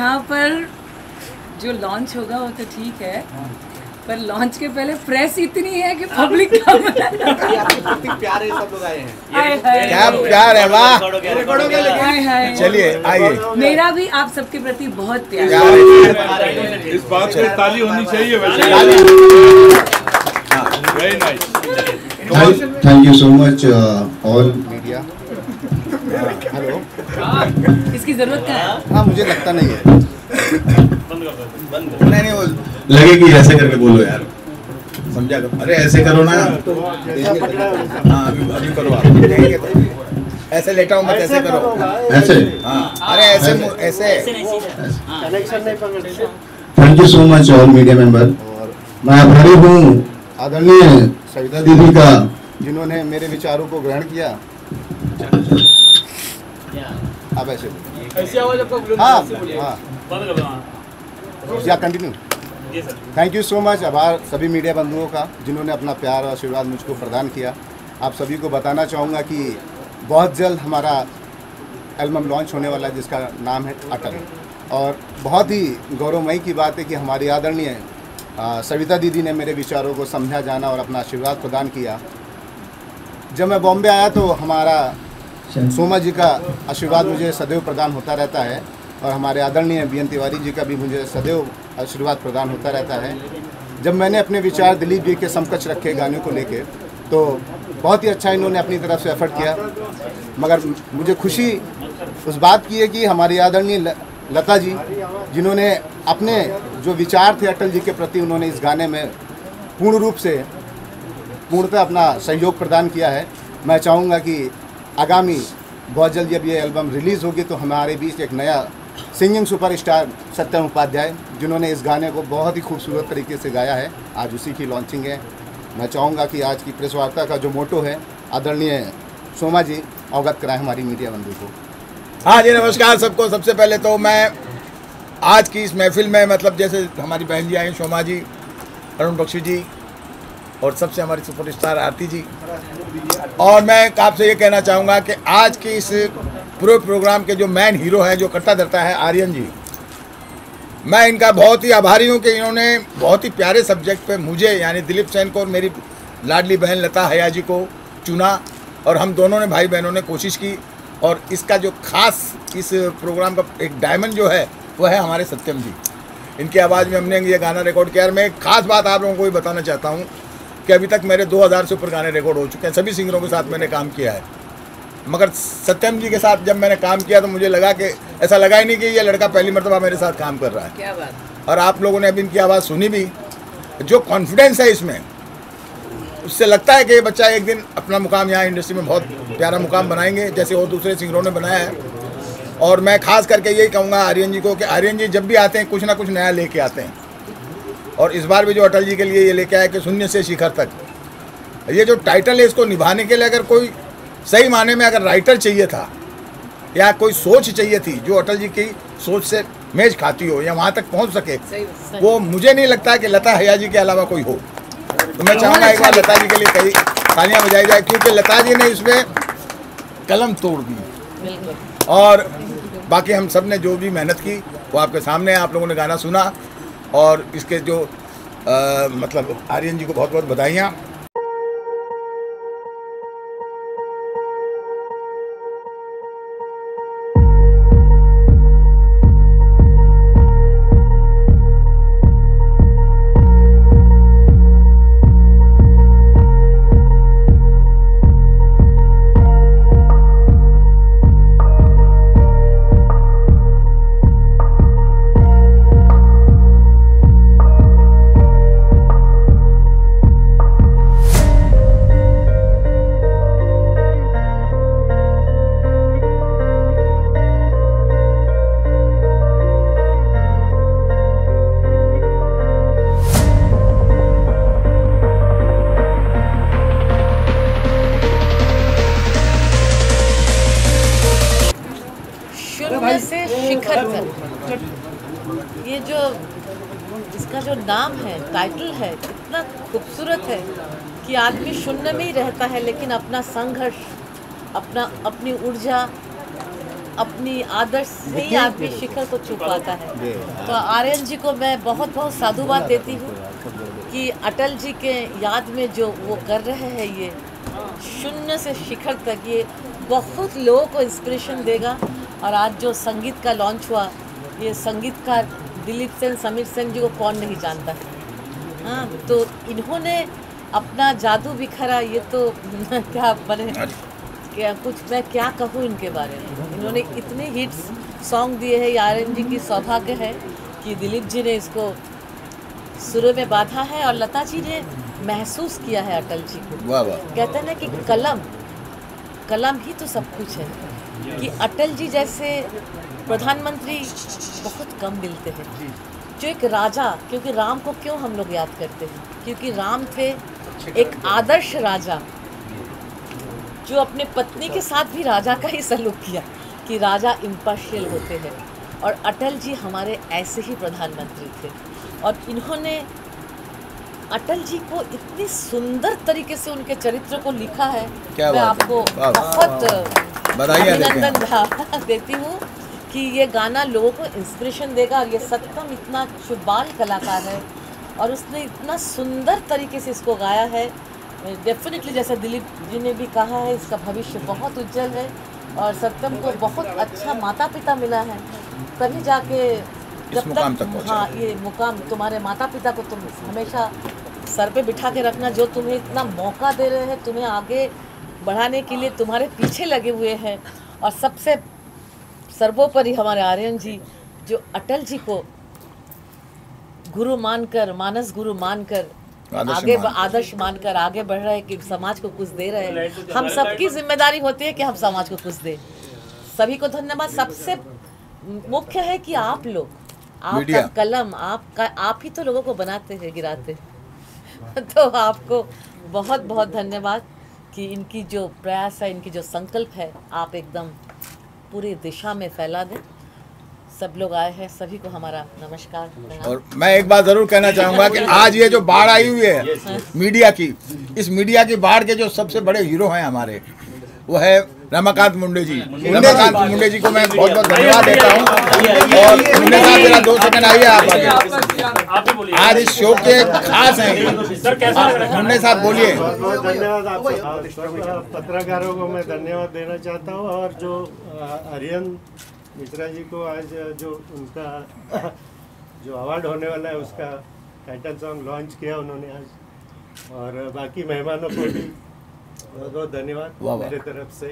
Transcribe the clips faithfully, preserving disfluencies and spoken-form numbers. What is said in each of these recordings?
यहाँ पर जो लॉन्च होगा वो तो ठीक है, पर लॉन्च के पहले प्रेस इतनी है कि पब्लिक प्यारे सब लोग आए हैं। क्या प्यार है, वाह। चलिए आइए। मेरा भी आप सबके प्रति बहुत प्यार है। इस बात पे ताली होनी चाहिए वैसे। Very nice. Thank you so much all media. Hello, इसकी जरूरत क्या है? हाँ मुझे लगता नहीं है, नहीं नहीं वो लगे कि ऐसे करके बोलो यार, समझा करो। अरे ऐसे करो ना। हाँ अभी अभी करो आप। ऐसे लेटा हूँ मत, ऐसे करो। ऐसे हाँ अरे ऐसे ऐसे। Thank you so much all media member. मैं आभारी हूँ आदरणीय सविता दीदी का, जिन्होंने मेरे विचारों को ग्रहण किया। अब ऐसे हाँ हाँ या continue. Thank you so much. आभार सभी मीडिया बंधुओं का जिन्होंने अपना प्यार और आशीर्वाद मुझको प्रदान किया। आप सभी को बताना चाहूँगा कि बहुत जल्द हमारा एल्बम लॉन्च होने वाला है जिसका नाम है अटल, और बहुत ही गौरवमयी की बात है कि हमारी आदरणीय सविता दीदी ने मेरे विचारों को समझा, जाना और अपना आशीर्वाद प्रदान किया। जब मैं बॉम्बे आया तो हमारा सोमा जी का आशीर्वाद मुझे सदैव प्रदान होता रहता है, और हमारे आदरणीय बी एन तिवारी जी का भी मुझे सदैव आशीर्वाद प्रदान होता रहता है। जब मैंने अपने विचार दिलीप जी के समकक्ष रखे गानों को लेके, तो बहुत ही अच्छा इन्होंने अपनी तरफ से एफर्ट किया, मगर मुझे खुशी उस बात की है कि हमारी आदरणीय लता जी, जिन्होंने अपने जो विचार थे अटल जी के प्रति, उन्होंने इस गाने में पूर्ण रूप से पूर्णतः अपना सहयोग प्रदान किया है। मैं चाहूँगा कि आगामी बहुत जल्द जब ये एल्बम रिलीज़ होगी तो हमारे बीच एक नया सिंगिंग सुपरस्टार सत्यम उपाध्याय, जिन्होंने इस गाने को बहुत ही खूबसूरत तरीके से गाया है, आज उसी की लॉन्चिंग है। मैं चाहूँगा कि आज की प्रेस वार्ता का जो मोटो है आदरणीय सोमा जी अवगत कराएं हमारी मीडिया बंधु को। हाँ जी नमस्कार सबको। सबसे पहले तो मैं आज की इस महफिल में, मतलब जैसे हमारी बहन जी आई शोमा जी, अरुण बख्शी जी, और सबसे हमारी सुपरस्टार आरती जी, और मैं आपसे ये कहना चाहूँगा कि आज के इस पूरे प्रोग्राम के जो मेन हीरो हैं, जो करता धरता है आर्यन जी, मैं इनका बहुत ही आभारी हूँ कि इन्होंने बहुत ही प्यारे सब्जेक्ट पे मुझे यानी दिलीप सेन को और मेरी लाडली बहन लता हया जी को चुना, और हम दोनों ने भाई बहनों ने कोशिश की, और इसका जो खास इस प्रोग्राम का एक डायमंड जो है वो है हमारे सत्यम जी। इनकी आवाज़ में हमने ये गाना रिकॉर्ड किया। मैं एक खास बात आप लोगों को भी बताना चाहता हूँ कि अभी तक मेरे दो हज़ार से ऊपर गाने रिकॉर्ड हो चुके हैं, सभी सिंगरों के साथ मैंने काम किया है, मगर सत्यम जी के साथ जब मैंने काम किया तो मुझे लगा कि ऐसा लगा ही नहीं कि ये लड़का पहली मरतबा मेरे साथ काम कर रहा है। क्या बात। और आप लोगों ने अभी इनकी आवाज़ सुनी भी, जो कॉन्फिडेंस है इसमें, उससे लगता है कि ये बच्चा एक दिन अपना मुकाम यहाँ इंडस्ट्री में बहुत प्यारा मुकाम बनाएंगे, जैसे और दूसरे सिंगरों ने बनाया है। और मैं खास करके यही कहूँगा आर्यन जी को कि आर्यन जी जब भी आते हैं कुछ ना कुछ नया लेके आते हैं, और इस बार भी जो अटल जी के लिए ये लेके आए कि शून्य से शिखर तक, ये जो टाइटल है इसको निभाने के लिए अगर कोई सही माने में अगर राइटर चाहिए था या कोई सोच चाहिए थी जो अटल जी की सोच से मेज खाती हो या वहाँ तक पहुँच सके, वो मुझे नहीं लगता कि लता हया जी के अलावा कोई हो। तो मैं चाहूँगा एक बार लता जी के लिए कई तालियां बजाई जाए, क्योंकि लता जी ने इसमें कलम तोड़ दी, और बाकी हम सब ने जो भी मेहनत की वो आपके सामने, आप लोगों ने गाना सुना, और इसके जो आ, मतलब आर्यन जी को बहुत बहुत बधाइयाँ। से शिखर तक, ये जो इसका जो नाम है, टाइटल है, इतना खूबसूरत है कि आदमी शून्य में ही रहता है, लेकिन अपना संघर्ष, अपना अपनी ऊर्जा अपनी आदर्श से ही आदमी शिखर को छू पाता है। तो आर्यन जी को मैं बहुत बहुत साधुवाद देती हूँ कि अटल जी के याद में जो वो कर रहे हैं, ये शून्य से शिखर तक, ये बहुत लोगों को इंस्पिरेशन देगा। और आज जो संगीत का लॉन्च हुआ, ये संगीतकार दिलीप सेन, समीर सेन जी को कौन नहीं जानता है। हाँ, तो इन्होंने अपना जादू बिखरा, ये तो क्या बने क्या कुछ मैं क्या कहूँ इनके बारे में। इन्होंने इतने हिट्स सॉन्ग दिए हैं। आर्यन जी की सौभाग्य है कि दिलीप जी ने इसको सुरों में बांधा है और लता जी ने महसूस किया है अटल जी को। वाह वाह। कहते हैं ना कि कलम कलम ही तो सब कुछ है, कि अटल जी जैसे प्रधानमंत्री बहुत कम मिलते हैं, जो एक राजा, क्योंकि राम को क्यों हम लोग याद करते हैं, क्योंकि राम थे एक आदर्श राजा जो अपने पत्नी के साथ भी राजा का ही सलूक किया, कि राजा इम्पार्शियल होते हैं। और अटल जी हमारे ऐसे ही प्रधानमंत्री थे। और इन्होंने अटल जी को इतनी सुंदर तरीके से उनके चरित्र को लिखा है। क्या मैं बात है। आपको वाह, बहुत बधाई अभिनंदन देती हूँ कि ये गाना लोगों को इंस्पिरेशन देगा। और ये सत्यम इतना शुबाल कलाकार है और उसने इतना सुंदर तरीके से इसको गाया है। डेफिनेटली जैसा दिलीप जी ने भी कहा है, इसका भविष्य बहुत उज्जवल है और सत्यम को बहुत अच्छा माता पिता मिला है, तभी जाके जब तक हाँ ये मुकाम, तुम्हारे माता पिता को तुम हमेशा सर पे बिठा के रखना, जो तुम्हें इतना मौका दे रहे हैं, तुम्हें आगे बढ़ाने के लिए तुम्हारे पीछे लगे हुए हैं। और सबसे सर्वोपरि हमारे आर्यन जी, जो अटल जी को गुरु मानकर, मानस गुरु मानकर, आगे आदर्श मानकर आगे बढ़ रहे हैं कि समाज को कुछ दे रहे हैं। हम सबकी जिम्मेदारी होती है कि हम समाज को कुछ दें। सभी को धन्यवाद। सबसे मुख्य है कि आप लोग, आपका कलम, आपका आप ही तो लोगों को बनाते हैं, गिराते हैं। तो आपको बहुत बहुत धन्यवाद कि इनकी जो प्रयास है, इनकी जो संकल्प है, आप एकदम पूरी दिशा में फैला दें। सब लोग आए हैं, सभी को हमारा नमस्कार। और मैं एक बात जरूर कहना चाहूंगा कि आज ये जो बाढ़ आई हुई है मीडिया की, इस मीडिया की बाढ़ के जो सबसे बड़े हीरो हैं हमारे, वो है रमाकांत मुंडे जी। रमाकांत मुंडे जी को मैं बहुत बहुत धन्यवाद देता हूँ। और मुंडे साहब जरा दो सेकंड आइए आप आगे। आज इस शो के खास हैं मुंडे साहब, बोलिए। बहुत बहुत धन्यवाद आप पत्रकारों को मैं धन्यवाद देना चाहता हूँ। और जो आर्यन मिश्रा जी को आज जो उनका जो अवार्ड होने वाला है, उसका टाइटल सॉन्ग लॉन्च किया उन्होंने आज। और बाकी मेहमानों को भी बहुत बहुत धन्यवाद मेरे तरफ से,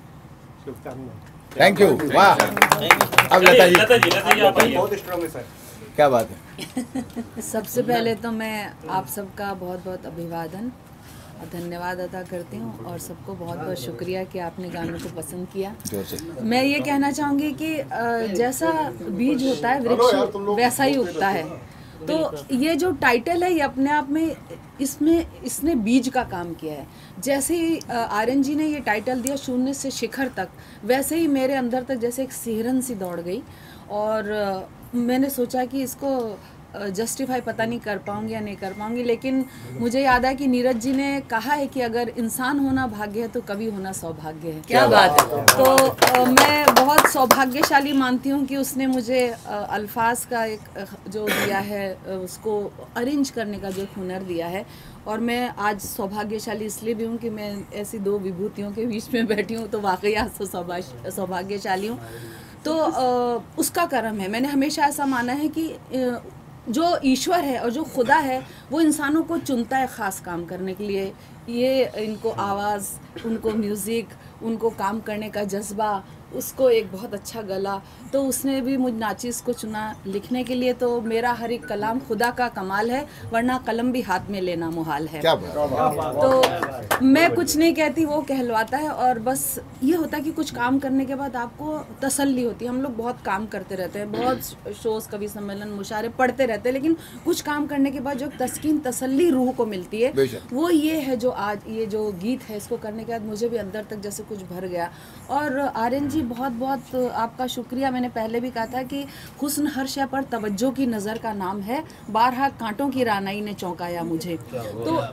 शुभकामनाएं। Thank you. वाह। अब लता जी, बहुत स्ट्रांग है सर। क्या बात है। सबसे पहले तो मैं आप सबका बहुत बहुत अभिवादन और धन्यवाद अदा करती हूँ और सबको बहुत बहुत शुक्रिया कि आपने गानों को पसंद किया। मैं ये कहना चाहूँगी कि जैसा बीज होता है वृक्ष वैसा ही उगता है। तो ये जो टाइटल है, ये अपने आप में इसमें इसने बीज का काम किया है। जैसे ही आर्यन जी ने ये टाइटल दिया शून्य से शिखर तक, वैसे ही मेरे अंदर तक जैसे एक सिहरन सी दौड़ गई। और मैंने सोचा कि इसको जस्टिफाई पता नहीं कर पाऊंगी या नहीं कर पाऊंगी, लेकिन मुझे याद है कि नीरज जी ने कहा है कि अगर इंसान होना भाग्य है तो कवि होना सौभाग्य है। क्या बात है। तो आ, मैं बहुत सौभाग्यशाली मानती हूँ कि उसने मुझे आ, अल्फाज का एक जो दिया है, उसको अरेंज करने का जो हुनर दिया है। और मैं आज सौभाग्यशाली इसलिए भी हूँ कि मैं ऐसी दो विभूतियों के बीच में बैठी हूँ, तो वाकई आज तो सौभाग्यशाली हूँ। तो आ, उसका कर्म है। मैंने हमेशा ऐसा माना है कि आ, जो ईश्वर है और जो खुदा है वो इंसानों को चुनता है ख़ास काम करने के लिए। ये इनको आवाज़, उनको म्यूज़िक, उनको काम करने का जज्बा, उसको एक बहुत अच्छा गला, तो उसने भी मुझ नाचिस को चुना लिखने के लिए। तो मेरा हर एक कलाम खुदा का कमाल है, वरना कलम भी हाथ में लेना मुहाल है। क्या बात। तो मैं कुछ नहीं कहती, वो कहलवाता है। और बस ये होता है कि कुछ काम करने के बाद आपको तसल्ली होती है। हम लोग बहुत काम करते रहते हैं, बहुत शोज़, कवि सम्मेलन, मुशायरे पढ़ते रहते हैं, लेकिन कुछ काम करने के बाद जो तस्कीन, तसल्ली रूह को मिलती है, वो ये है जो आज ये जो गीत है, इसको करने के बाद मुझे भी अंदर तक जैसे कुछ भर गया। और आर्यन जी बहुत बहुत आपका शुक्रिया। मैंने पहले भी कहा था कि हुस्न हर शय पर तवज्जो की नज़र का नाम है, बारहा कांटों की रानाई ने चौंकाया मुझे। तो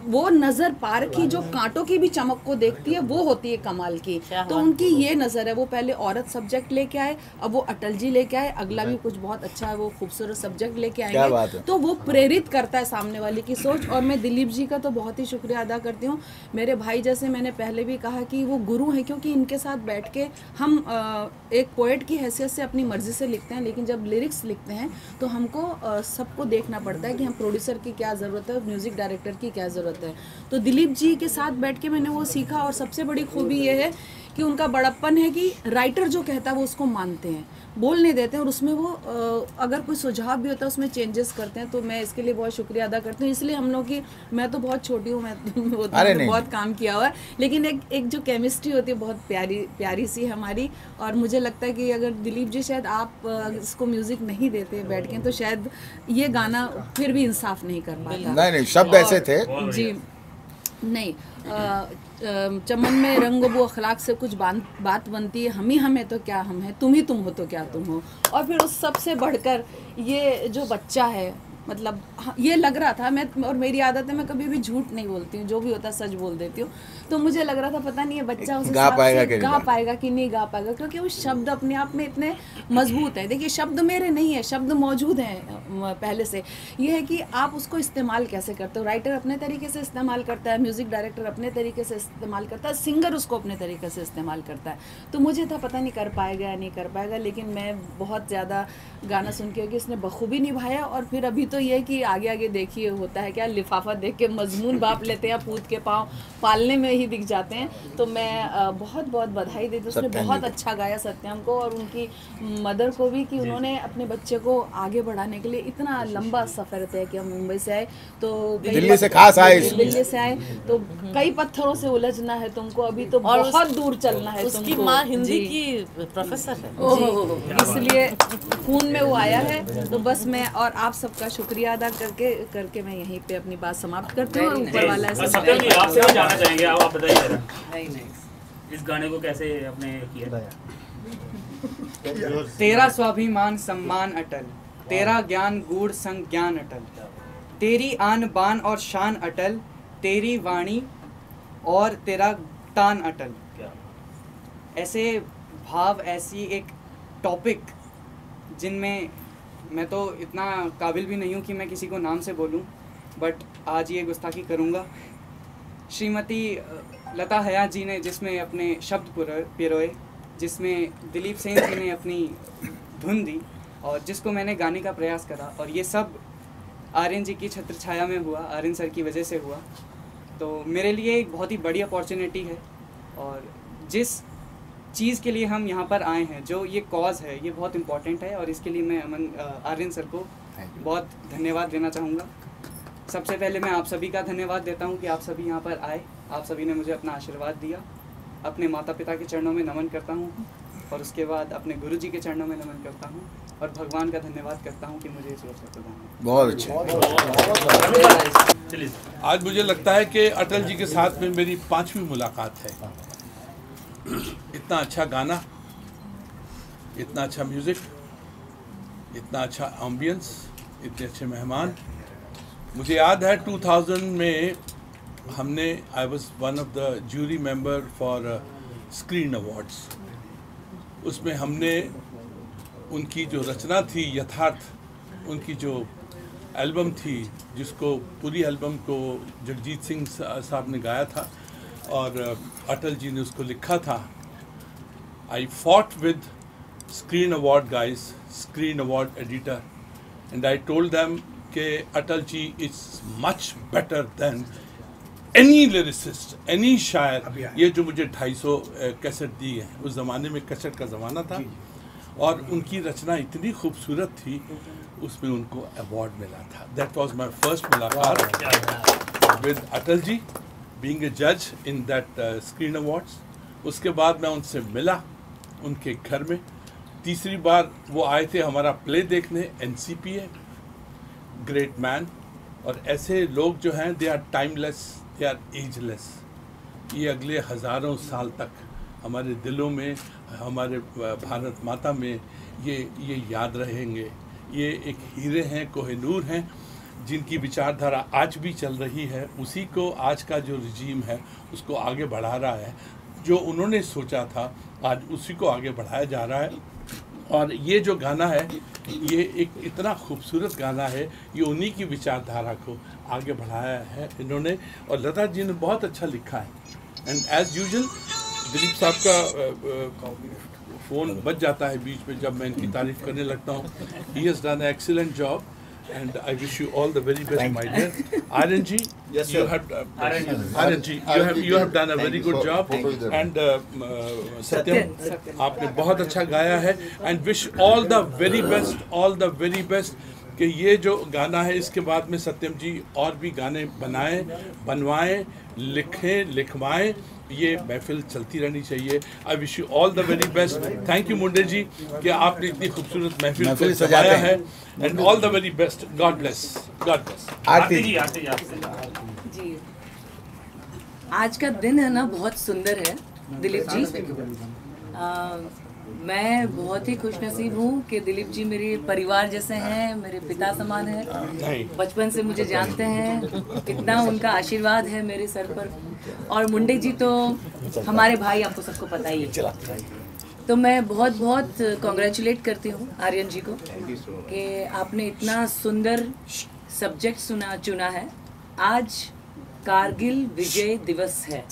वो नज़र पार की जो कांटों की भी चमक को देखती है वो होती है कमाल की। तो उनकी ये नज़र है, वो पहले औरत सब्जेक्ट लेके आए, अब वो अटल जी लेके आए, अगला भी कुछ बहुत अच्छा है वो खूबसूरत सब्जेक्ट लेके आएंगे। तो वो प्रेरित करता है सामने वाले की सोच। और मैं दिलीप जी का तो बहुत ही शुक्रिया अदा करती हूँ, मेरे भाई जैसे, मैंने पहले भी कहा कि वो गुरु हैं, क्योंकि इनके साथ बैठ के हम एक पोएट की हैसियत से अपनी मर्जी से लिखते हैं, लेकिन जब लिरिक्स लिखते हैं तो हमको सबको देखना पड़ता है कि हम प्रोड्यूसर की क्या ज़रूरत है, म्यूज़िक डायरेक्टर की क्या ज़रूरत है। तो दिलीप जी के साथ बैठ के मैंने वो सीखा। और सबसे बड़ी खूबी ये है कि उनका बड़प्पन है कि राइटर जो कहता है वो उसको मानते हैं, बोल नहीं देते हैं, और उसमें वो अगर कोई सुझाव भी होता है उसमें चेंजेस करते हैं। तो मैं इसके लिए बहुत शुक्रिया अदा करती हूँ। इसलिए हम लोग की, मैं तो बहुत छोटी हूँ, मैं तो, तो बहुत काम किया हुआ है, लेकिन एक एक जो केमिस्ट्री होती है बहुत प्यारी प्यारी सी हमारी। और मुझे लगता है कि अगर दिलीप जी शायद आप इसको म्यूज़िक नहीं देते बैठ के तो शायद ये गाना फिर भी इंसाफ नहीं कर पाता। नहीं नहीं, शब्द ऐसे थे जी नहीं। आ, चमन में रंग वो अखलाक से कुछ बात बनती है, हम ही हमें तो क्या हम हैं, तुम ही तुम हो तो क्या तुम हो। और फिर उस सबसे बढ़कर ये जो बच्चा है, मतलब ये लग रहा था, मैं और मेरी आदत है मैं कभी भी झूठ नहीं बोलती हूँ, जो भी होता है सच बोल देती हूँ। तो मुझे लग रहा था पता नहीं ये बच्चा उस गा पाएगा कि गा पाएगा कि नहीं गा पाएगा, क्योंकि वो शब्द अपने आप में इतने मजबूत है। देखिए शब्द मेरे नहीं है, शब्द मौजूद हैं पहले से। ये है कि आप उसको इस्तेमाल कैसे करते हो। राइटर अपने तरीके से इस्तेमाल करता है, म्यूज़िक डायरेक्टर अपने तरीके से इस्तेमाल करता है, सिंगर उसको अपने तरीके से इस्तेमाल करता है। तो मुझे था पता नहीं कर पाएगा या नहीं कर पाएगा, लेकिन मैं बहुत ज़्यादा गाना सुन के कि इसने बखूबी निभाया। और फिर अभी तो ये कि आगे आगे देखिए होता है क्या, लिफाफा देख के मजमून बाप लेते हैं, पूत के पाँव पालने में ही दिख जाते हैं। तो मैं बहुत बहुत बधाई देती हूँ, उसने बहुत अच्छा गाया सत्यम को और उनकी मदर को भी, कि उन्होंने अपने बच्चे को आगे बढ़ाने के लिए इतना लंबा सफ़र तय किया। मुंबई से आए तो दिल्ली से खास आए, दिल्ली से आए तो कई पत्थरों से उलझना है तुमको, अभी तो बहुत दूर चलना है। उसकी माँ हिंदी की प्रोफेसर है, इसलिए खून में वो आया है। तो बस मैं और आप सबका शुक्रिया अदा करके करके मैं यहीं पे अपनी बात समाप्त करती हूँ। और ऊपर वाला सत्यम जी आपसे भी जानना चाहेंगे, आप आप बताइए जरा नहीं नहीं इस गाने को कैसे आपने किया। तेरा स्वाभिमान सम्मान अटल, तेरा ज्ञान गूढ़ संग ज्ञान अटल, तेरी आन बान और शान अटल, तेरी वाणी और तेरा तान अटल। ऐसे भाव, ऐसी एक टॉपिक जिनमें मैं तो इतना काबिल भी नहीं हूँ कि मैं किसी को नाम से बोलूँ, बट आज ये गुस्ताखी करूँगा। श्रीमती लता हयात जी ने जिसमें अपने शब्द पिरोए, जिसमें दिलीप सेन जी ने अपनी धुन दी और जिसको मैंने गाने का प्रयास करा, और ये सब आर्यन जी की छत्र छाया में हुआ, आर्यन सर की वजह से हुआ। तो मेरे लिए एक बहुत ही बड़ी अपॉर्चुनिटी है, और जिस चीज़ के लिए हम यहाँ पर आए हैं, जो ये कॉज है, ये बहुत इम्पॉर्टेंट है। और इसके लिए मैं अमन आर्यन सर को बहुत धन्यवाद देना चाहूँगा। सबसे पहले मैं आप सभी का धन्यवाद देता हूँ कि आप सभी यहाँ पर आए, आप सभी ने मुझे अपना आशीर्वाद दिया। अपने माता पिता के चरणों में नमन करता हूँ, और उसके बाद अपने गुरु जी के चरणों में नमन करता हूँ, और भगवान का धन्यवाद करता हूँ कि मुझे इस अवसर प्रदान। बहुत अच्छा। आज मुझे लगता है कि अटल जी के साथ में मेरी पांचवी मुलाकात है। इतना अच्छा गाना, इतना अच्छा म्यूज़िक, इतना अच्छा एम्बियंस, इतने अच्छे मेहमान। मुझे याद है दो हज़ार में हमने I was one of the jury member for screen awards. उसमें हमने उनकी जो रचना थी यथार्थ, उनकी जो एल्बम थी, जिसको पूरी एल्बम को जगजीत सिंह साहब ने गाया था और अटल जी ने उसको लिखा था। I fought with screen award guys, screen award editor, and I told them कि Atal ji is much better than any lyricist, any शायर। ये जो मुझे ढाई सौ कैसेट दी है, उस ज़माने में कैसेट का ज़माना था, और उनकी रचना इतनी खूबसूरत थी, उसमें उनको अवार्ड मिला था। दैट वाज माय फर्स्ट मुलाकात with Atal ji, being a जज इन दैट स्क्रीन अवार्ड्स। उसके बाद मैं उनसे मिला उनके घर में। तीसरी बार वो आए थे हमारा प्ले देखने, N C P A, great man. और ऐसे लोग जो हैं, they are timeless, they are ageless. ये अगले हज़ारों साल तक हमारे दिलों में, हमारे भारत माता में ये ये याद रहेंगे। ये एक हीरे हैं, कोहिनूर हैं, जिनकी विचारधारा आज भी चल रही है, उसी को आज का जो रिजीम है उसको आगे बढ़ा रहा है। जो उन्होंने सोचा था आज उसी को आगे बढ़ाया जा रहा है। और ये जो गाना है ये एक इतना खूबसूरत गाना है, ये उन्हीं की विचारधारा को आगे बढ़ाया है इन्होंने। और लता जी ने बहुत अच्छा लिखा है। एंड एज यूजुअल दिलीप साहब का फ़ोन बज जाता है बीच में जब मैं इनकी तारीफ़ करने लगता हूँ। He has done excellent job and I wish you all the very best, my dear. Aryan ji, Yes, you sir. have uh, Aryan ji, you have you have done a very good job. And uh, uh, Satyam, आपने बहुत अच्छा गाया है। And wish all the very best, all the very best कि ये जो गाना है इसके बाद में सत्यम जी और भी गाने बनाएं, बनवाएं, लिखें, लिखवाएं। ये महफिल चलती रहनी चाहिए। I wish you all the very best. Thank you Munde ji कि आपने इतनी खूबसूरत महफिल को सजाया है। And all the very best. God bless, God bless. Aarti ji, Aarti ji आपसे। जी, आज का दिन है ना बहुत सुंदर है दिलीप जी। आ, मैं बहुत ही खुशनसीब हूँ कि दिलीप जी मेरे परिवार जैसे हैं, मेरे पिता समान हैं। बचपन से मुझे जानते हैं, कितना उनका आशीर्वाद है मेरे सर पर। और मुंडे जी तो हमारे भाई, आपको सबको पता ही है। तो मैं बहुत बहुत कॉन्ग्रेचुलेट करती हूँ आर्यन जी को कि आपने इतना सुंदर सब्जेक्ट सुना चुना है। आज कारगिल विजय दिवस है।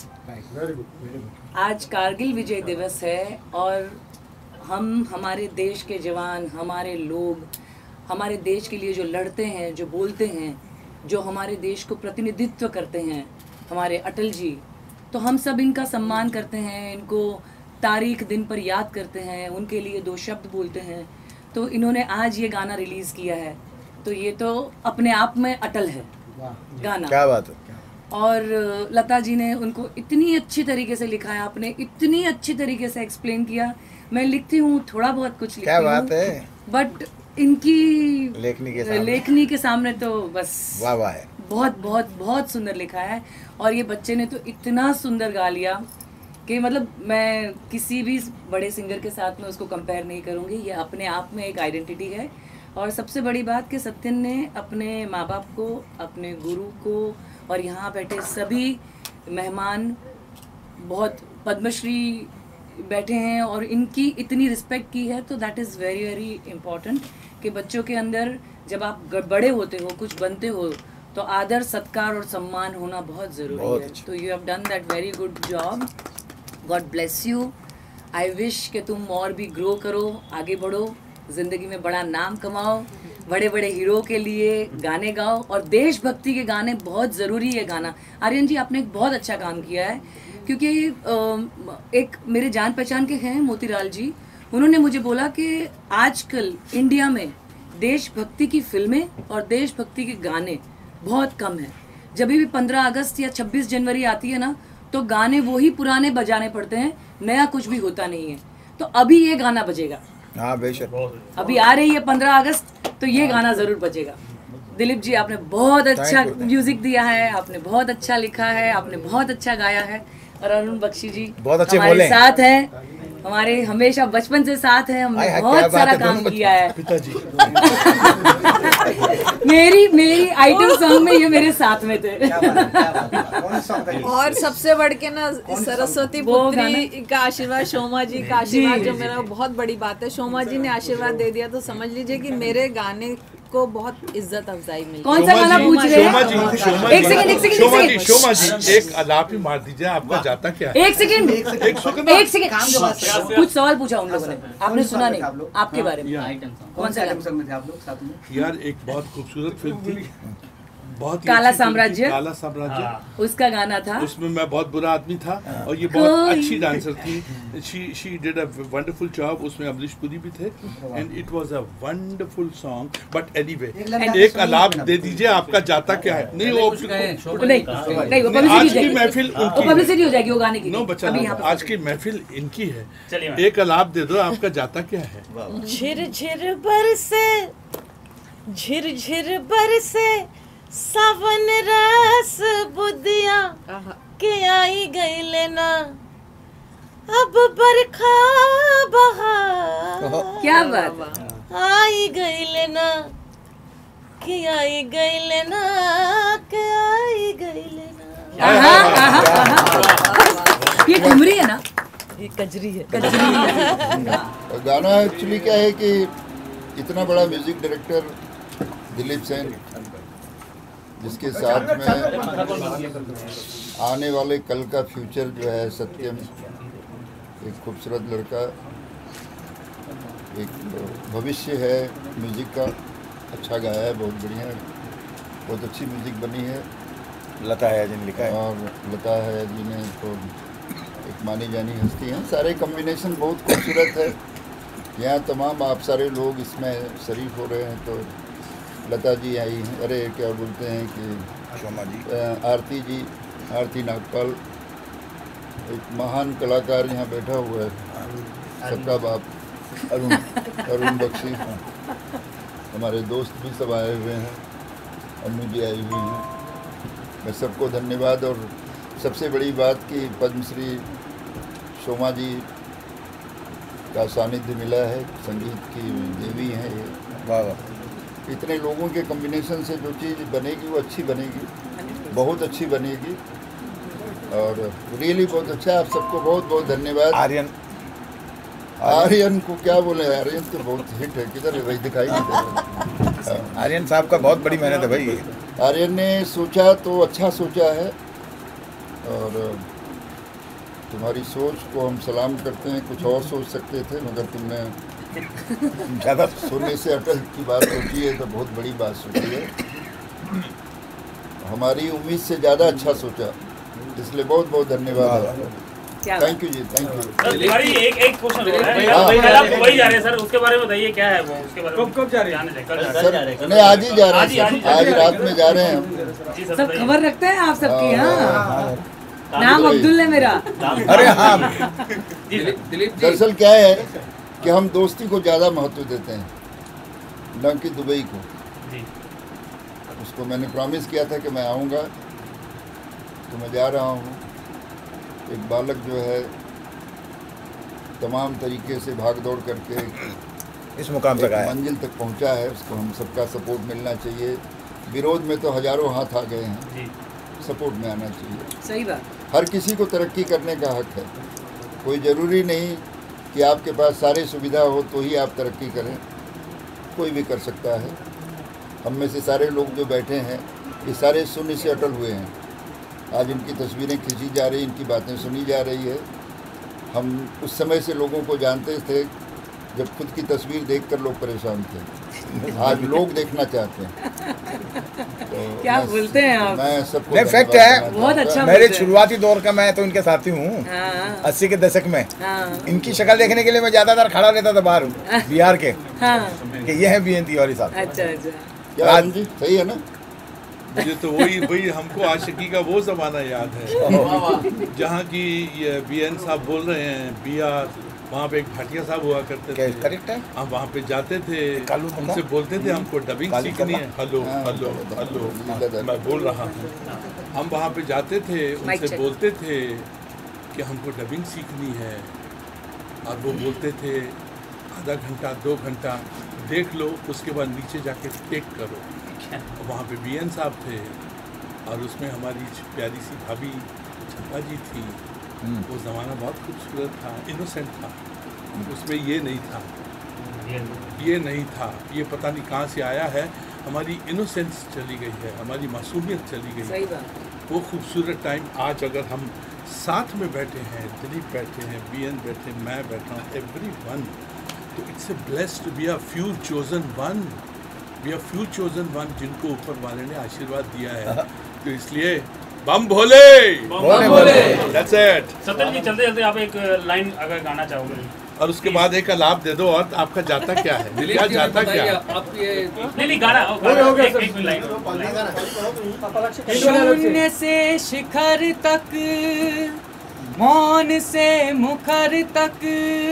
आज कारगिल विजय दिवस है और हम हमारे देश के जवान, हमारे लोग, हमारे देश के लिए जो लड़ते हैं, जो बोलते हैं, जो हमारे देश को प्रतिनिधित्व करते हैं, हमारे अटल जी, तो हम सब इनका सम्मान करते हैं, इनको तारीख दिन पर याद करते हैं, उनके लिए दो शब्द बोलते हैं। तो इन्होंने आज ये गाना रिलीज़ किया है, तो ये तो अपने आप में अटल है गाना। क्या बात है। और लता जी ने उनको इतनी अच्छी तरीके से लिखा है, आपने इतनी अच्छी तरीके से एक्सप्लेन किया। मैं लिखती हूँ, थोड़ा बहुत कुछ लिखती हूँ, क्या बात है, बट इनकी लेखनी के सामने लेखनी के सामने तो बस वाह वाह है। बहुत बहुत बहुत सुंदर लिखा है। और ये बच्चे ने तो इतना सुंदर गा लिया कि मतलब मैं किसी भी बड़े सिंगर के साथ में उसको कंपेयर नहीं करूँगी। ये अपने आप में एक आइडेंटिटी है। और सबसे बड़ी बात कि सत्यन ने अपने माँ बाप को, अपने गुरु को और यहाँ बैठे सभी मेहमान, बहुत पद्मश्री बैठे हैं और इनकी इतनी रिस्पेक्ट की है। तो that is very very important कि बच्चों के अंदर जब आप बड़े होते हो, कुछ बनते हो, तो आदर, सत्कार और सम्मान होना बहुत ज़रूरी है। तो you have done that very good job. God bless you. I wish कि तुम और भी ग्रो करो, आगे बढ़ो, ज़िंदगी में बड़ा नाम कमाओ, बड़े बड़े हीरो के लिए गाने गाओ। और देशभक्ति के गाने बहुत ज़रूरी है गाना। आर्यन जी, आपने एक बहुत अच्छा काम किया है, क्योंकि एक मेरे जान पहचान के हैं मोतीलाल जी, उन्होंने मुझे बोला कि आजकल इंडिया में देशभक्ति की फिल्में और देशभक्ति के गाने बहुत कम हैं। जब भी पंद्रह अगस्त या छब्बीस जनवरी आती है ना, तो गाने वही पुराने बजाने पड़ते हैं, नया कुछ भी होता नहीं है। तो अभी ये गाना बजेगा। हाँ बेशक, अभी आ रही है पंद्रह अगस्त, तो ये गाना ज़रूर बजेगा। दिलीप जी, आपने बहुत अच्छा म्यूजिक दिया है, आपने बहुत अच्छा लिखा है, आपने बहुत अच्छा गाया है। और अरुण बख्शी जी बहुत अच्छे हमारे बोले। साथ हैं, हमारे हमेशा बचपन से साथ हैं, हमने हाय, बहुत क्या सारा बात है, काम दोनों किया है। पिताजी मेरी मेरी आइटम सॉन्ग में ये मेरे साथ में थे। और सबसे बढ़ के ना सरस्वती वो पुत्री का आशीर्वाद, शोमा जी का आशीर्वाद, जो मेरा बहुत बड़ी बात है। शोमा जी ने आशीर्वाद दे दिया तो समझ लीजिए कि मेरे गाने को बहुत इज्जत अफजाई मिली। कौन सा गाना पूछ रहे शोमा हैं? जी, शोमा एक सेकंड, एक सेकंड, शोमा एक जी, सेकंड। शोमा जी, एक अलाप ही मार दीजिए। आपका जाता क्या है? एक सेकंड, एक सेकंड, एक सेकंड। कुछ सवाल पूछा उन लोगों ने, आपने सुना नहीं, आपके बारे में। कौन सा गाना? यार, एक बहुत खूबसूरत फिल्म थी, बहुत ही काला अच्छी फिल्म थी, साम्राज्य। काला साम्राज्य, उसका गाना था। उसमें मैं बहुत बुरा आदमी था और ये बहुत कोई- अच्छी डांसर थी। She she did a wonderful job. उसमें अमरीश पुरी भी थे and it was a wonderful song. But anyway, एक अलाप दे दीजिए। आपका जाता क्या है? नहीं, वो नहीं नहीं, वो आज पब्लिसिटी हो की जाएगी, महफिल वो उनकी पब्लिसिटी हो जाएगी वो गाने की। नो बच्चा, अभी यहाँ पे आज की महफिल इनकी है। चलिए, एक अलाप दे दो। आपका जाता क्या है? झिर झिर बरसे, झिर झिर बरसे सावन रस बुदिया के आई गई लेना, अब बरखा बहार क्या बात है? आई गई लेना, कि आई गइल ना के आई गइल ना। ये ठुमरी है ना, ये कजरी है। गाना एक्चुअली क्या है कि इतना बड़ा म्यूजिक डायरेक्टर दिलीप सेन, जिसके साथ में आने वाले कल का फ्यूचर जो है सत्यम, एक खूबसूरत लड़का, एक भविष्य है म्यूज़िक का, अच्छा गाया है, बहुत बढ़िया, बहुत अच्छी म्यूज़िक बनी है। लता है जिन लिखा है, और लता है जी ने तो एक मानी जानी हस्ती हैं। सारे कॉम्बिनेशन बहुत खूबसूरत है। यहाँ तमाम आप सारे लोग इसमें शरीक हो रहे हैं। तो लता जी आई हैं, अरे क्या बोलते हैं कि शोमा जी, आरती जी, आरती नागपाल, एक महान कलाकार यहाँ बैठा हुआ है, सबका बाप अरुण अरुण बख्शी, हमारे दोस्त भी सब आए हुए हैं, अम्मू जी आई हुई हैं। मैं सबको धन्यवाद। और सबसे बड़ी बात कि पद्मश्री शोमा जी का सानिध्य मिला है, संगीत की देवी हैं ये। वाह वाह। इतने लोगों के कॉम्बिनेशन से जो चीज़ बनेगी वो अच्छी बनेगी, बहुत अच्छी बनेगी। और रियली बहुत अच्छा, आप सबको बहुत बहुत धन्यवाद। आर्यन आर्यन को क्या बोले, आर्यन तो बहुत हिट है, किधर है भाई, दिखाई नहीं दे रहा। आर्यन साहब का बहुत बड़ी मेहनत है भाई। आर्यन ने सोचा तो अच्छा सोचा है, और तुम्हारी सोच को हम सलाम करते हैं। कुछ और सोच सकते थे, मगर तुमने ज़्यादा सोने से अटल की बात सोची है, तो बहुत बड़ी बात सोची है। हमारी उम्मीद से ज़्यादा अच्छा सोचा, इसलिए बहुत बहुत धन्यवाद। थैंक यू जी, थैंक यू। तिवारी एक एक क्वेश्चन हो रहा है, आप वही जा रहे हैं सर, उसके बारे में बताइए क्या है वो, उसके बारे में कब कब जा रहे हैं? सर नहीं, आज ही जा रहे हैं, आज रात में जा रहे हैं हम। सब खबर रखते हैं आप सबकी। हाँ, नाम अब्दुल है मेरा। अरे हाँ, दरअसल क्या है कि हम दोस्ती को ज़्यादा महत्व देते हैं, न कि दुबई को। उसको मैंने प्रॉमिस किया था कि मैं आऊँगा, तो मैं जा रहा हूँ। एक बालक जो है तमाम तरीके से भाग दौड़ करके इस मुकाम तक आया, मंजिल तक पहुंचा है, उसको हम सबका सपोर्ट मिलना चाहिए। विरोध में तो हजारों हाथ आ गए हैं, सपोर्ट में आना चाहिए। सही बात। हर किसी को तरक्की करने का हक है, कोई ज़रूरी नहीं कि आपके पास सारी सुविधा हो तो ही आप तरक्की करें, कोई भी कर सकता है। हम में से सारे लोग जो बैठे हैं, ये सारे शून्य से अटल हुए हैं। आज इनकी तस्वीरें खींची जा रही, इनकी बातें सुनी जा रही है। हम उस समय से लोगों को जानते थे जब खुद की तस्वीर देखकर लोग परेशान थे, आज लोग देखना चाहते हैं। तो क्या बोलते हैं आप? मैं सबको नहीं, फैक्ट है, बहुत अच्छा। मेरे शुरुआती दौर का मैं तो इनके साथी हूँ। हाँ। अस्सी के दशक में हाँ। इनकी शक्ल देखने के लिए मैं ज्यादातर खड़ा रहता था बाहर बिहार के, हाँ। कि ये है बी एन तिवारी साहब। अच्छा अच्छा, क्या आनंद जी, सही है ना? मुझे तो वही वही हमको आशिकी का वो ज़माना याद है जहाँ की ये बी एन साहब बोल रहे हैं, बिहार, वहाँ पे एक भाटिया साहब हुआ करते थे। करेक्ट है। हम वहाँ पे जाते थे, उनसे बोलते थे हमको डबिंग सीखनी है। हेलो हेलो हेलो, मैं बोल रहा हूँ। हम वहाँ पे जाते थे, उनसे बोलते थे कि हमको डबिंग सीखनी है, और वो बोलते थे आधा घंटा दो घंटा देख लो, उसके बाद नीचे जाके टेक करो। वहाँ पे बी एन साहब थे, और उसमें हमारी प्यारी सी भाभी छप्पा जी थी। वो ज़माना बहुत खूबसूरत था, इनोसेंट था, उसमें ये नहीं था, ये नहीं था, ये पता नहीं कहाँ से आया है। हमारी इनोसेंस चली गई है, हमारी मासूमियत चली गई है। वो खूबसूरत टाइम आज अगर हम साथ में बैठे हैं, दिलीप बैठे हैं, बी एन बैठे, मैं बैठा हूँ, एवरी वन, तो it's a blessed to be a few chosen one, we are few chosen one, जिनको ऊपर वाले ने आशीर्वाद दिया है। तो इसलिए बम भोले, भोले भोले, दैट्स इट। सत्यम जी, चलते चलते आप एक लाइन अगर गाना चाहोगे, और उसके बाद एक लाभ दे दो। और आपका जाता क्या है, क्या जाता क्या? आप ये नहीं नहीं गाना एक एक लाइन। शून्य से शिखर तक, मौन से मुखर तक,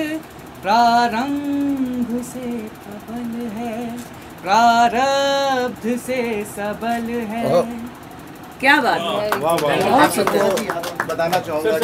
प्रारंभ से प्रबल है, प्रारब्ध से सबल है। क्या बात है, वाह वाह। बताना चाहूँगा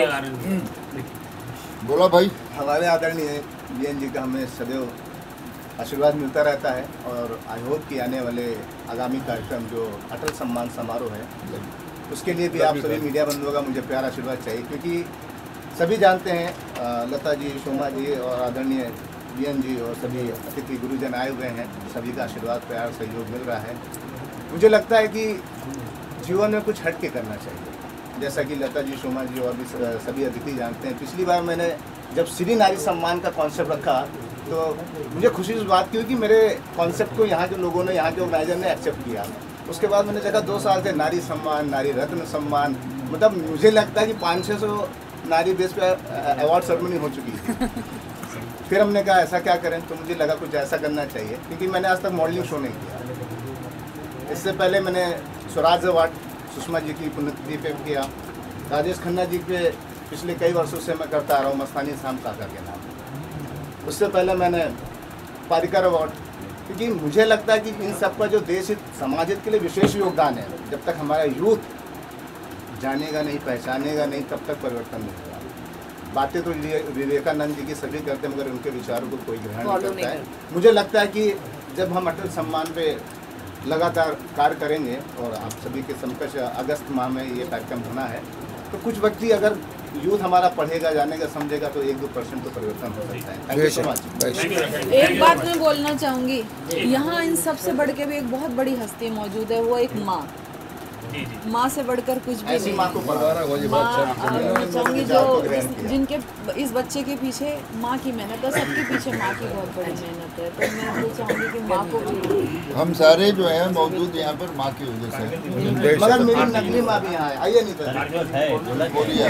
कि बोला भाई, हमारे आदरणीय बी एन जी का हमें सदैव आशीर्वाद मिलता रहता है। और आई होप कि आने वाले आगामी कार्यक्रम जो अटल सम्मान समारोह है उसके लिए भी आप सभी मीडिया बंधुओं का मुझे प्यार आशीर्वाद चाहिए, क्योंकि सभी जानते हैं लता जी, शोमा जी और आदरणीय वीएन जी और सभी अतिथि गुरुजन आए हुए हैं, सभी का आशीर्वाद प्यार सहयोग मिल रहा है। मुझे लगता है कि जीवन में कुछ हट के करना चाहिए, जैसा कि लता जी, शोमा जी और भी सभी अतिथि जानते हैं। पिछली बार मैंने जब श्री नारी सम्मान का कॉन्सेप्ट रखा तो मुझे खुशी इस बात की हुई कि मेरे कॉन्सेप्ट को यहाँ के लोगों ने, यहाँ के ऑर्गेनाइजर ने एक्सेप्ट किया। उसके बाद मैंने देखा दो साल से नारी सम्मान, नारी रत्न सम्मान, मतलब मुझे लगता है कि पाँच छः सौ नारी बेस पे अवार्ड सेरेमनी हो चुकी थी। फिर हमने कहा ऐसा क्या करें, तो मुझे लगा कुछ ऐसा करना चाहिए, क्योंकि मैंने आज तक मॉडलिंग शो नहीं किया। इससे पहले मैंने स्वराज अवार्ड सुषमा जी की पुण्यतिथि पे किया, राजेश खन्ना जी पे पिछले कई वर्षों से मैं करता आ रहा हूँ मस्तानी शाम काका के नाम। उससे पहले मैंने पारिकर अवार्ड, क्योंकि मुझे लगता है कि इन सब का जो देश हित समाज हित के लिए विशेष योगदान है। जब तक हमारा यूथ जानेगा नहीं, पहचानेगा नहीं, तब तक परिवर्तन नहीं होगा। बातें तो विवेकानंद जी की सभी करते हैं, मगर उनके विचारों को कोई ग्रहण नहीं करता है। मुझे लगता है कि जब हम अटल सम्मान पे लगातार कार्य करेंगे और आप सभी के समकक्ष अगस्त माह में ये कार्यक्रम होना है, तो कुछ व्यक्ति अगर यूथ हमारा पढ़ेगा, जानेगा, समझेगा तो एक दो परसेंट तो परिवर्तन हो सकता है। Thank you so much. एक बात मैं बोलना चाहूँगी, यहाँ इन सबसे बढ़ के भी एक बहुत बड़ी हस्ती मौजूद है, वो एक माँ। माँ से बढ़कर कुछ भी नहीं। माँ को मैं चाहूँगी जो इस, जिनके इस बच्चे के पीछे माँ की मेहनत है, सबके पीछे माँ की बहुत बड़ी मेहनत है। तो मैं ये चाहूँगी कि माँ को भी, हम सारे जो हैं मौजूद यहाँ पर माँ की वजह से। मगर मेरी नकली माँ भी यहाँ है, आइए नहीं तो बोलिए,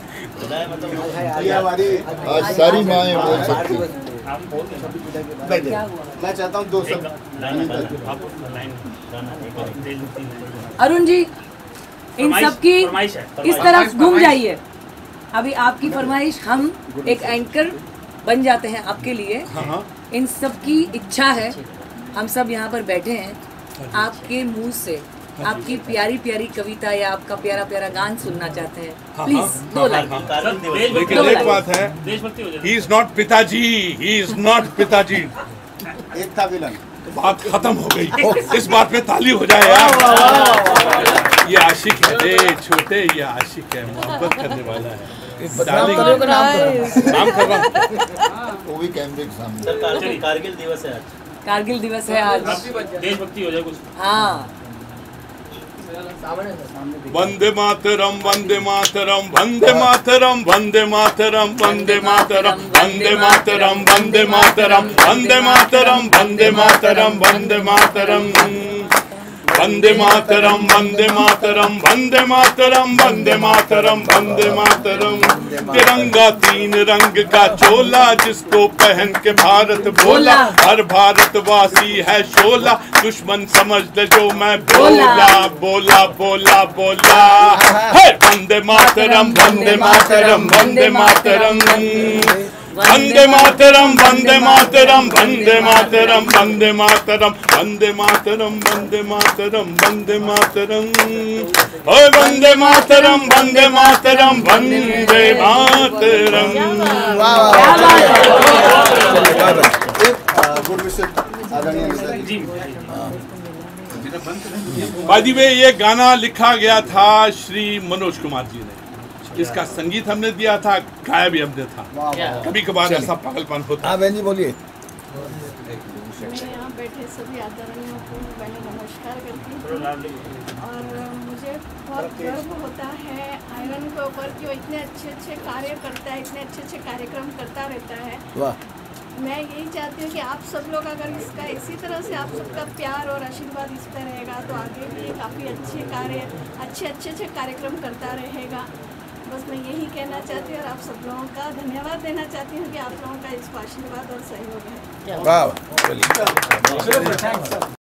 ये हमारी आज सारी माएँ बोल सकती। मैं चाहता हूँ दो सब अरुण जी, इन सब की इस तरफ घूम जाइए। अभी आपकी फरमाइश, हम एक एंकर बन जाते हैं आपके लिए। इन सब की इच्छा है, हम सब यहाँ पर बैठे हैं, आपके मुंह से आपकी प्यारी प्यारी कविता या आपका प्यारा प्यारा गान सुनना चाहते हैं। प्लीज दो लाइन। लेकिन एक बात है, ही इज नॉट पिताजी, ही इज नॉट पिताजी। एक था विलन, बात खत्म हो गई। इस बात पे ताली हो जाए यार। ये आशिक है, ए छोटे, ये आशिक है, मोहब्बत करने वाला है। नाम कर रहा वो भी कैमरे के सामने। कारगिल दिवस है आज। कारगिल दिवस है आज। देशभक्ति हो जाए कुछ। हाँ। वंदे मातरम, वंदे मातरम, वंदे मातरम, वंदे मातरम, वंदे मातरम, वंदे मातरम, वंदे मातरम, वंदे मातरम, वंदे मातरम, वंदे मातरम, वंदे मातरम, वंदे मातरम, वंदे मातरम, वंदे मातरम, वंदे मातरम। तिरंगा तीन रंग का चोला, जिसको पहन के भारत बोला, हर भारतवासी है शोला, दुश्मन समझ ले जो मैं बोला, बोला बोला बोला। वंदे मातरम, वंदे मातरम, वंदे मातरम, वंदे मातरम, वंदे मातरम, वंदे मातरम, वंदे मातरम, वंदे मातरम, वंदे मातरम, वंदे मातरम, ओए Vande Mataram, Vande Mataram, Vande Mataram. By the way, ये गाना लिखा गया था श्री मनोज कुमार जी ने, इसका संगीत हमने दिया था, गाया भी हमने था। कभी कभार ऐसा पागलपन होता है। बहन जी बोलिए। मैं यहाँ बैठे सभी आदरणीयों को पहले नमस्कार करती हूँ, और मुझे बहुत गर्व होता है आयरन के ऊपर कि वो इतने अच्छे अच्छे कार्य करता है, इतने अच्छे अच्छे कार्यक्रम करता रहता है। वाह। मैं यही चाहती हूँ कि आप सब लोग अगर इसका इसी तरह से आप सबका प्यार और आशीर्वाद इस पर रहेगा तो आगे भी काफ़ी अच्छे कार्य, अच्छे अच्छे अच्छे कार्यक्रम करता रहेगा। बस मैं यही कहना चाहती हूँ और आप सब लोगों का धन्यवाद देना चाहती हूँ कि आप लोगों का इसको आशीर्वाद और सहयोग है। वाह।